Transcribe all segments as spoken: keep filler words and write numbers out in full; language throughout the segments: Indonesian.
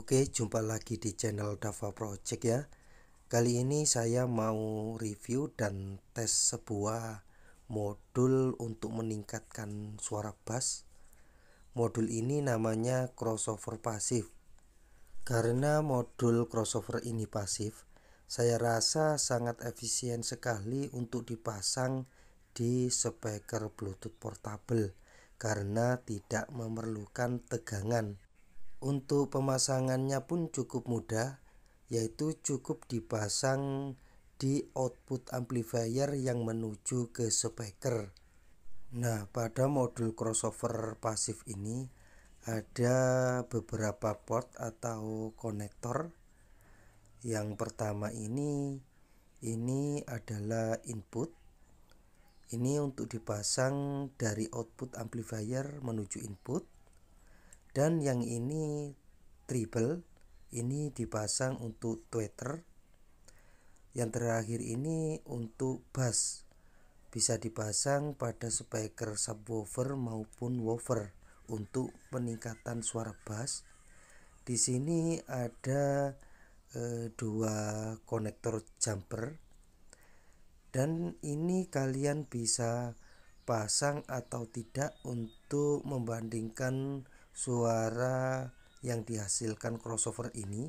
Oke, jumpa lagi di channel Dava Project ya. Kali ini saya mau review dan tes sebuah modul untuk meningkatkan suara bass. Modul ini namanya crossover pasif. Karena modul crossover ini pasif, saya rasa sangat efisien sekali untuk dipasang di speaker Bluetooth portable karena tidak memerlukan tegangan. Untuk pemasangannya pun cukup mudah, yaitu cukup dipasang di output amplifier yang menuju ke speaker. Nah, pada modul crossover pasif ini ada beberapa port atau konektor. Yang pertama ini ini adalah input. Ini untuk dipasang dari output amplifier menuju input. Dan yang ini treble, ini dipasang untuk tweeter. Yang terakhir ini untuk bass, bisa dipasang pada speaker subwoofer maupun woofer untuk peningkatan suara bass. Di sini ada e, dua konektor jumper, dan ini kalian bisa pasang atau tidak untuk membandingkan suara yang dihasilkan crossover ini.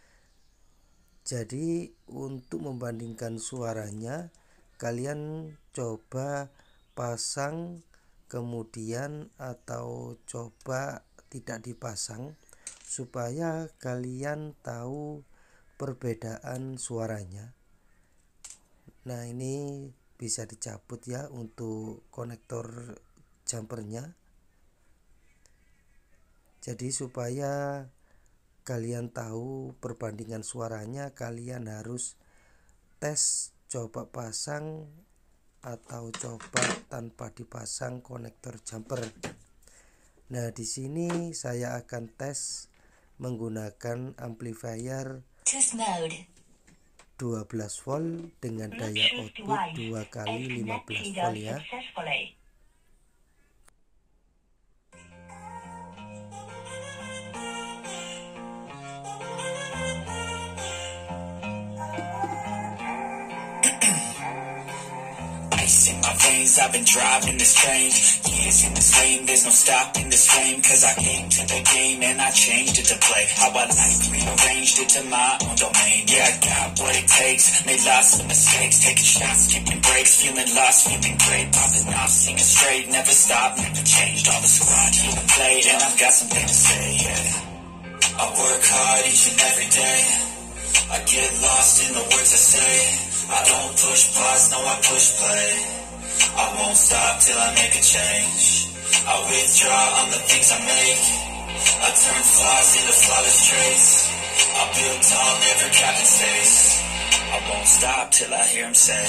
Jadi untuk membandingkan suaranya, kalian coba pasang kemudian atau coba tidak dipasang supaya kalian tahu perbedaan suaranya. Nah, ini bisa dicabut ya untuk konektor jumpernya. Jadi supaya kalian tahu perbandingan suaranya, kalian harus tes coba pasang atau coba tanpa dipasang konektor jumper. Nah, di sini saya akan tes menggunakan amplifier dua belas volt dengan daya output dua kali lima belas volt ya. In my veins, I've been driving this train. Years in this lane, there's no stopping this flame. Cause I came to the game and I changed it to play how I like, rearranged it to my own domain. Yeah, I got what it takes, made lots of mistakes, taking shots, skipping breaks, feeling lost, feeling great, popping off, singing straight, never stopped, never changed. All the squad here to play, and I've got something to say, yeah. I work hard each and every day, I get lost in the words I say. I don't push pause, no I push play. I won't stop till I make a change. I withdraw on the things I make. I turn flaws into flawless traits. I build tall, never cap in space. I won't stop till I hear him say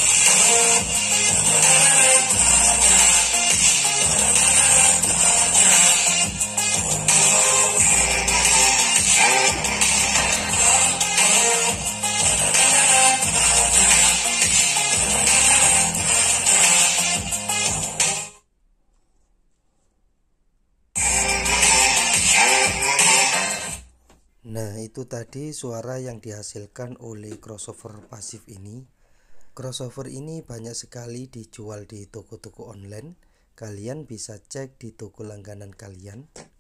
Nah, itu tadi suara yang dihasilkan oleh crossover pasif ini. Crossover ini banyak sekali dijual di toko-toko online. Kalian bisa cek di toko langganan kalian.